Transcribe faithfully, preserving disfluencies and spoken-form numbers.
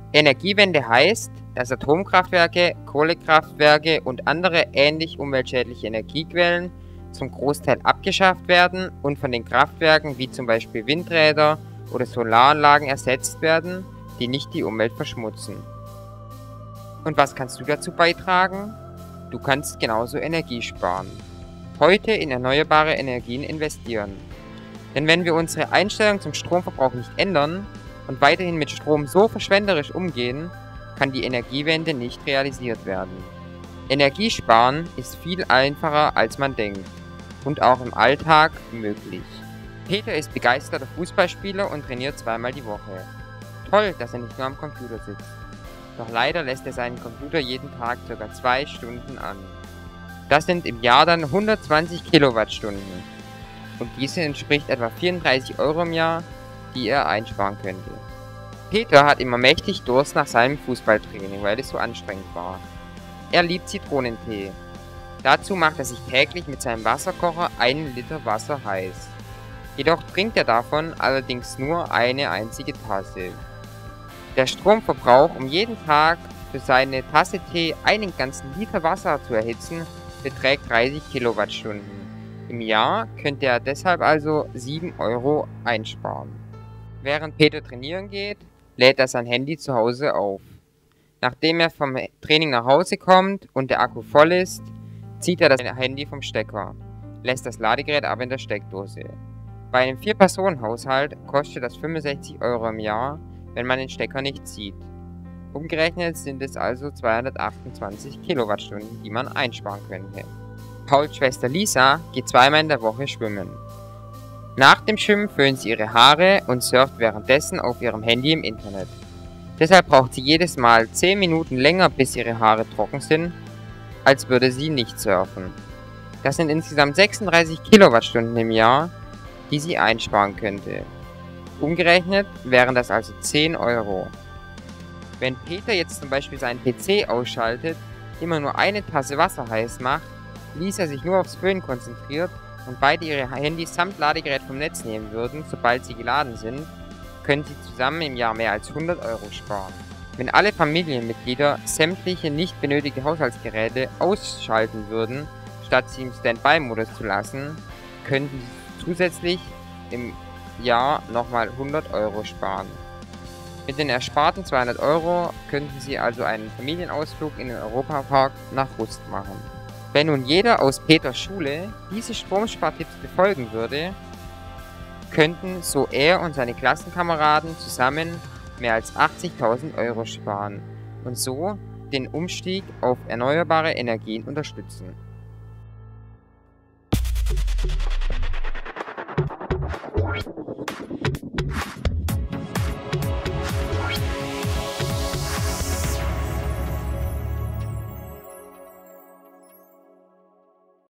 Energiewende heißt, dass Atomkraftwerke, Kohlekraftwerke und andere ähnlich umweltschädliche Energiequellen zum Großteil abgeschafft werden und von den Kraftwerken wie zum Beispiel Windräder oder Solaranlagen ersetzt werden, die nicht die Umwelt verschmutzen. Und was kannst du dazu beitragen? Du kannst genauso Energie sparen. Heute in erneuerbare Energien investieren. Denn wenn wir unsere Einstellung zum Stromverbrauch nicht ändern und weiterhin mit Strom so verschwenderisch umgehen, kann die Energiewende nicht realisiert werden. Energiesparen ist viel einfacher, als man denkt und auch im Alltag möglich. Peter ist begeisterter Fußballspieler und trainiert zweimal die Woche. Toll, dass er nicht nur am Computer sitzt. Doch leider lässt er seinen Computer jeden Tag ca. zwei Stunden an. Das sind im Jahr dann hundertzwanzig Kilowattstunden. Und diese entspricht etwa vierunddreißig Euro im Jahr, die er einsparen könnte. Peter hat immer mächtig Durst nach seinem Fußballtraining, weil es so anstrengend war. Er liebt Zitronentee. Dazu macht er sich täglich mit seinem Wasserkocher einen Liter Wasser heiß. Jedoch trinkt er davon allerdings nur eine einzige Tasse. Der Stromverbrauch, um jeden Tag für seine Tasse Tee einen ganzen Liter Wasser zu erhitzen, beträgt dreißig Kilowattstunden. Im Jahr könnte er deshalb also sieben Euro einsparen. Während Peter trainieren geht, lädt er sein Handy zu Hause auf. Nachdem er vom Training nach Hause kommt und der Akku voll ist, zieht er das Handy vom Stecker, lässt das Ladegerät aber in der Steckdose. Bei einem Vier-Personen-Haushalt kostet das fünfundsechzig Euro im Jahr, wenn man den Stecker nicht zieht. Umgerechnet sind es also zweihundertachtundzwanzig Kilowattstunden, die man einsparen könnte. Pauls Schwester Lisa geht zweimal in der Woche schwimmen. Nach dem Schwimmen föhnt sie ihre Haare und surft währenddessen auf ihrem Handy im Internet. Deshalb braucht sie jedes Mal zehn Minuten länger, bis ihre Haare trocken sind, als würde sie nicht surfen. Das sind insgesamt sechsunddreißig Kilowattstunden im Jahr, die sie einsparen könnte. Umgerechnet wären das also zehn Euro. Wenn Peter jetzt zum Beispiel seinen P C ausschaltet, immer nur eine Tasse Wasser heiß macht, Lisa sich nur aufs Föhnen konzentriert und beide ihre Handys samt Ladegerät vom Netz nehmen würden, sobald sie geladen sind, können sie zusammen im Jahr mehr als hundert Euro sparen. Wenn alle Familienmitglieder sämtliche nicht benötigte Haushaltsgeräte ausschalten würden, statt sie im Standby-Modus zu lassen, könnten sie zusätzlich im Jahr nochmal hundert Euro sparen. Mit den ersparten zweihundert Euro könnten sie also einen Familienausflug in den Europapark nach Rust machen. Wenn nun jeder aus Peters Schule diese Stromspartipps befolgen würde, könnten so er und seine Klassenkameraden zusammen mehr als achtzigtausend Euro sparen und so den Umstieg auf erneuerbare Energien unterstützen.